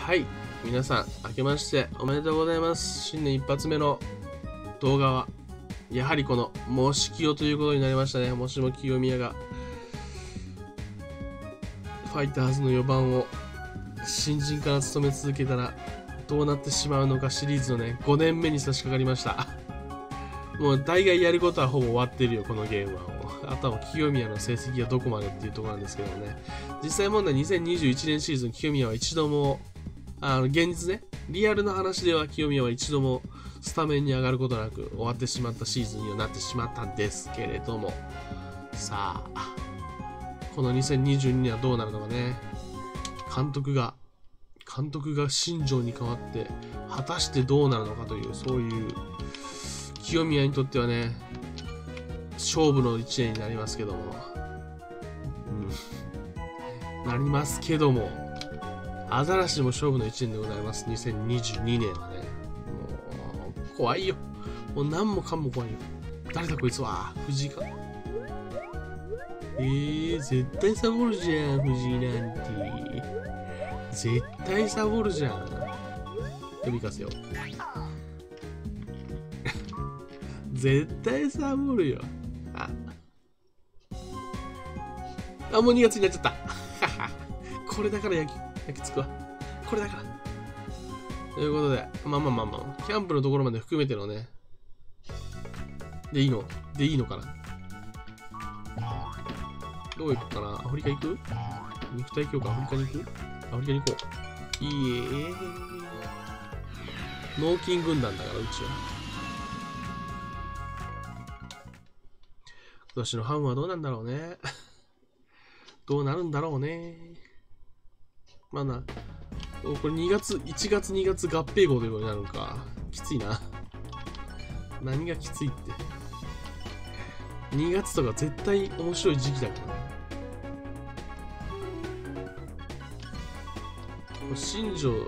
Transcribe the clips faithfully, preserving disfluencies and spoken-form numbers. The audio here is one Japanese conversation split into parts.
はい、皆さん明けましておめでとうございます。新年一発目の動画はやはりこのもし清ということになりましたね。もしも清宮がファイターズのよばんを新人から務め続けたらどうなってしまうのか、シリーズのねごねんめに差し掛かりました。もう大概やることはほぼ終わってるよ、このゲームは。もうあとは清宮の成績がどこまでっていうところなんですけどもね。実際問題にせんにじゅういちねんシーズン、清宮は一度もあの現実ね、リアルな話では清宮は一度もスタメンに上がることなく終わってしまったシーズンにはなってしまったんですけれども、さあこのにせんにじゅうにねんはどうなるのかね。監督が監督が新庄に代わって果たしてどうなるのかという、そういう清宮にとってはね勝負のいちねんになりますけども、うん、なりますけどもアザラシも勝負のいちねんでございます。にせんにじゅうにねんはね、もう怖いよ。もう何もかも怖いよ。誰だこいつは。藤井か。えー、絶対サボるじゃん、藤井なんて。絶対サボるじゃん。呼び行かせよ。絶対サボるよ。あ、あ、もうにがつになっちゃった。これだから焼き、焼きつくわ。これだから。ということで、まあまあまあまあ、キャンプのところまで含めてのね。でいいのでいいのかな。どう行くかな。アフリカ行く？肉体強化アフリカに行く？アフリカに行こう。いいえー。脳筋軍団だから、うちは。今年のハムはどうなんだろうね。どうなるんだろうね。まあな、これにがつ、いちがつにがつ合併号ということになるのか。きついな。何がきついって。にがつとか絶対面白い時期だからな。新庄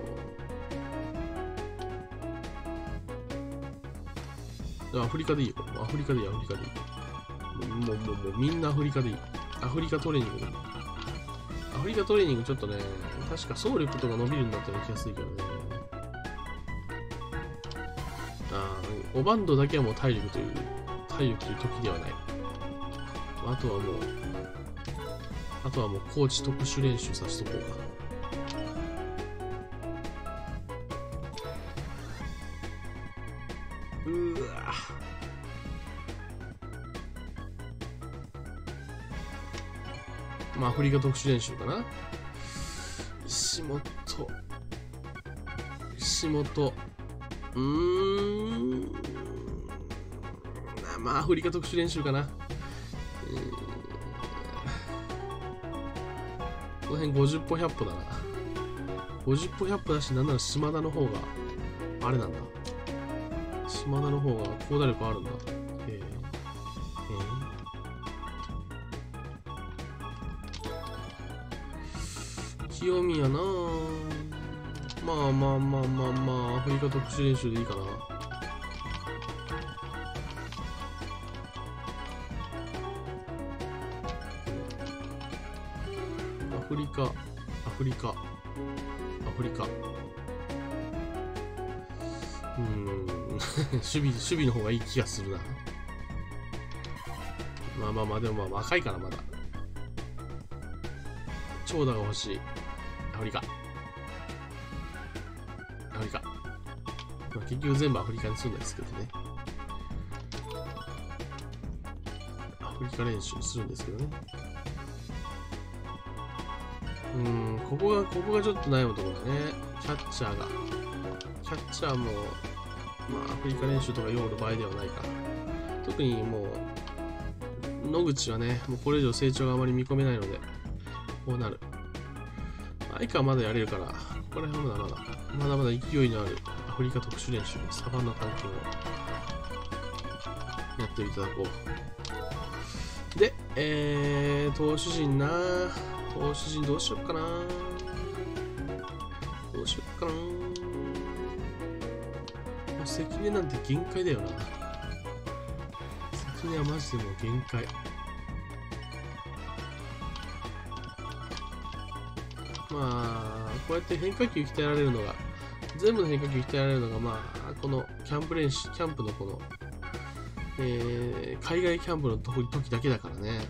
アフリカでいいよ。アフリカでいい、アフリカでいい。もう、もう、もう、みんなアフリカでいい。アフリカトレーニングでいい。アフリカトレーニングちょっとね、確か走力とか伸びるんだったような気がするけどね。ああ、オバンドだけはもう体力という、体力という時ではない。あとはもう、あとはもうコーチ特殊練習させとこうか。うわまあアフリカ特殊練習かな。石本石本うーんまあアフリカ特殊練習かな。えー、この辺ごじゅっぽひゃっぽだな。ごじゅっぽひゃっぽだし、なんなら島田の方があれなんだ。島田の方が高打力あるんだ。えー、えー、清宮なぁ。まあまあまあまあまあ、アフリカ特殊練習でいいかな。アフリカ、アフリカ、アフリカ。うーん。守備、守備の方がいい気がするな。まあまあまあ、でもまあ若いからまだ。長打が欲しい。アフリカ。アフリカ。まあ、結局全部アフリカにするんですけどね。アフリカ練習するんですけどね。うーん、ここが、ここがちょっと悩むところだね。キャッチャーが。キャッチャーも、まあ、アフリカ練習とか用る場合ではないから。特にもう、野口はね、もうこれ以上成長があまり見込めないので、こうなる。相川まだやれるから、ここら辺はまだまだ、まだまだ勢いのあるアフリカ特殊練習、サバンナ探検をやっていただこう。で、えー、投手陣な投手陣どうしよっかなどうしよっかな関根なんて限界だよな。関根はマジでもう限界。まあこうやって変化球鍛えられるのが、全部の変化球鍛えられるのが、まあ、このキャンプ練習、キャンプのこの、えー、海外キャンプの時だけだからね。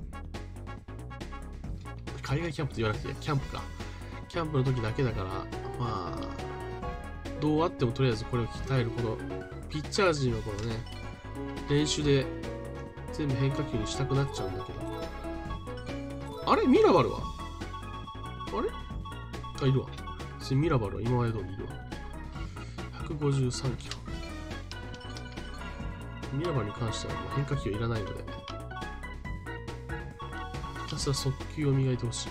海外キャンプって言わなくていい、キャンプか。キャンプの時だけだから、まあ、どうあってもとりあえずこれを鍛える、この、ピッチャー陣のこのね、練習で全部変化球にしたくなっちゃうんだけど。あれミラバルはあれあ、いるわ。ミラバルは今まで通りいるわ。ひゃくごじゅうさんキロ。ミラバルに関しては変化球はいらないので、ひたすら速球を磨いてほしい。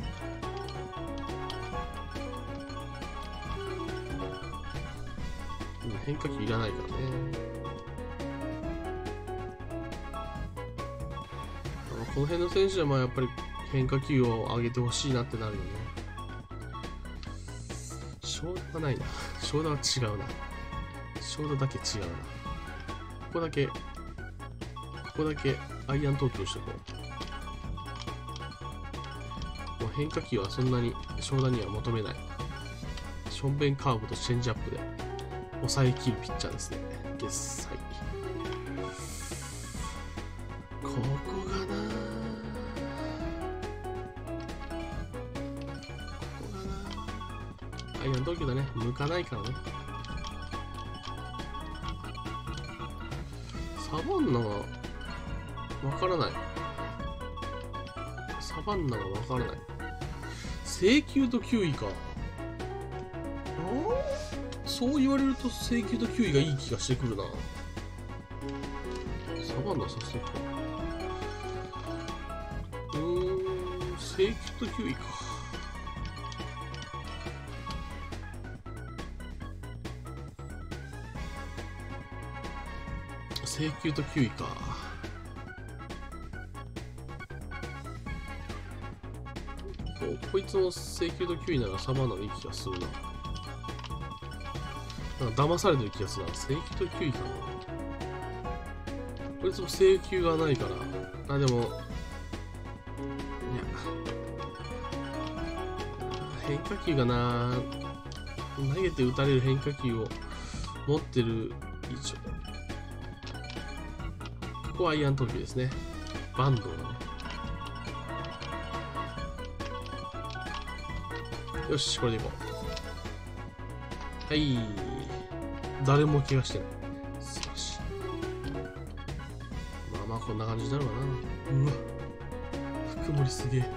変化球いらないからね。この辺の選手はまあやっぱり変化球を上げてほしいなってなるよね。正田がないな。正田は違うな。正田だけ違うな。ここだけ、ここだけアイアン投球しておこう。もう変化球はそんなに正田には求めない。ションベンカーブとチェンジアップで抑えきるピッチャーですね。月祭。ここがなここがなアイアン投球だね。向かないからね。サバンナがわからない。サバンナがわからない。制球と球威か。そう言われると制球と球威がいい気がしてくるな。サバンナさせていくか。うーん、制球と球威か。制球と球威か。こいつの制球と球威ならサバンナがいい気がするな。なんか騙されてる気がするな。制球と球威かな。こいつも制球がないから。あ、でも、いや、変化球がな、投げて打たれる変化球を持ってる以上。ここはアイアン投球ですね。バンドだね。よし、これでいこう。はい。誰も怪我してない。素晴らしい。まあまあ、こんな感じになるかな。うわ。福森すげえ。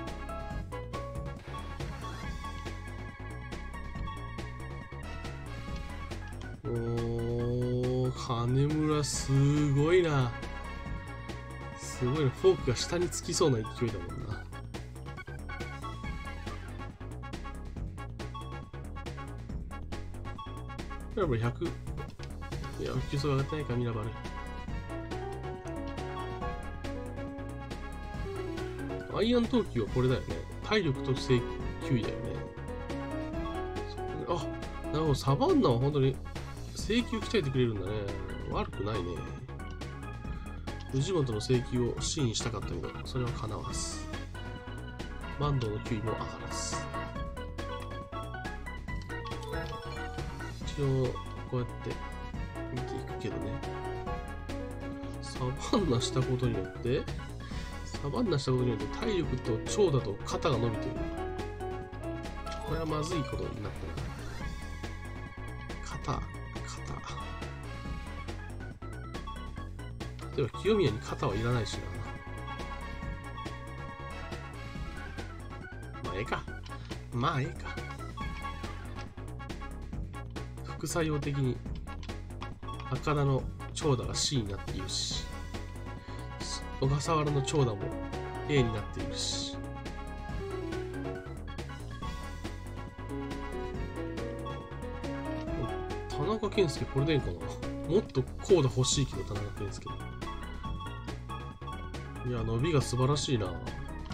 おー、金村すごいな。すごいな。フォークが下につきそうな勢いだもんな。ミラバルひゃく。いや、球速上がってないか、ミラバル。アイアン投球はこれだよね。体力と制球威だよね。あ、なるほど。サバンナは本当に制球鍛えてくれるんだね。悪くないね。藤本の制球を C にしたかったけど、それは叶わず。バンドの球威も上がらず。一応、こうやって見ていくけどね。サバンナしたことによって、サバンナしたことによって体力と長打と肩が伸びてる。これはまずいことになったな。肩、肩。例えば清宮に肩はいらないしな。まあええか。まあええか。副作用的に赤田の長打が C になっているし、小笠原の長打も A になっているし、田中健介これでいいかな。もっと高打欲しいけど、田中健介。いや、伸びが素晴らしいな。もう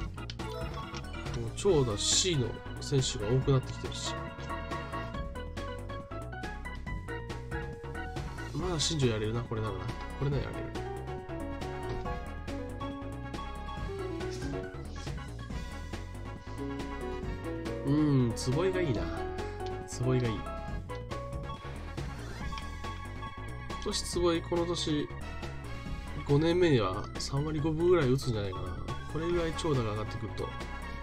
長打 C の選手が多くなってきてるし。まだ新庄やれるな、これならな。これならやれる。 うん、坪井がいいな。坪井がいい。今年坪井、この年、ごねんめにはさんわりごぶぐらい打つんじゃないかな。これぐらい長打が上がってくると。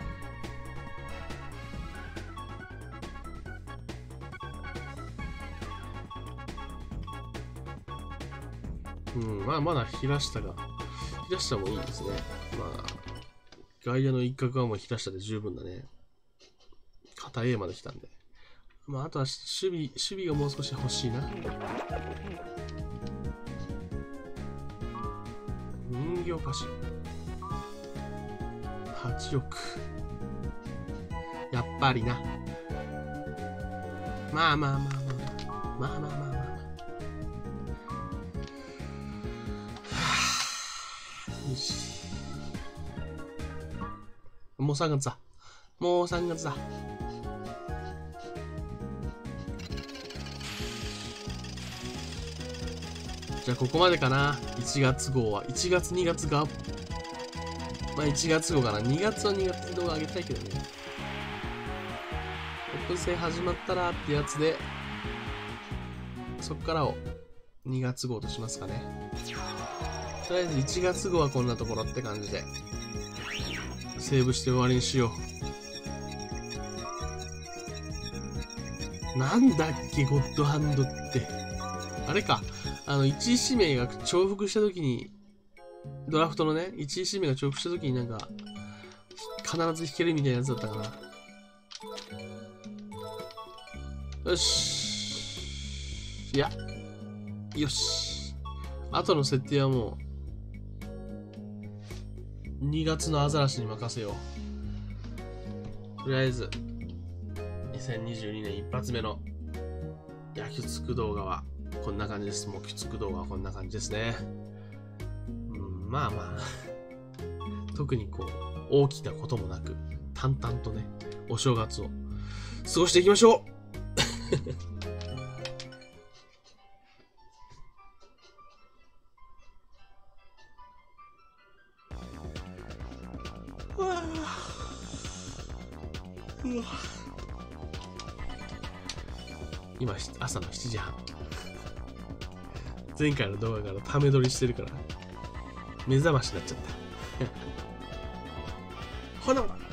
うん、まあ、まだ平下が、平下もいいですね。まあ、外野の一角はもう平下で十分だね。肩 A まで来たんで。まあ、あとは守備、守備がもう少し欲しいな。人形歌手。はちおく。やっぱりな。まあまあまあまあ。まあまあまあまあまあ。よし。もうさんがつだ。もうさんがつだ。じゃあここまでかな。いちがつ号は。いちがつ、にがつが、まあいちがつ号かな。にがつはにがつで動画上げたいけどね。オープン戦始まったらってやつで、そっからをにがつ号としますかね。とりあえずいちがつ号はこんなところって感じで、セーブして終わりにしよう。なんだっけ、ゴッドハンドって。あれか。あの、いちい指名が重複したときに、ドラフトのね、いちい指名が重複したときになんか、必ず引けるみたいなやつだったかな。よし。いや。よし。後の設定はもう、にがつのアザラシに任せよう。とりあえず、にせんにじゅうにねん一発目の野球つく動画はこんな感じです。もうきつく動画はこんな感じですね。うん、まあまあ、特にこう、大きなこともなく、淡々とね、お正月を過ごしていきましょううわうわ今朝のしちじはん。前回の動画からため撮りしてるから目覚ましになっちゃったほな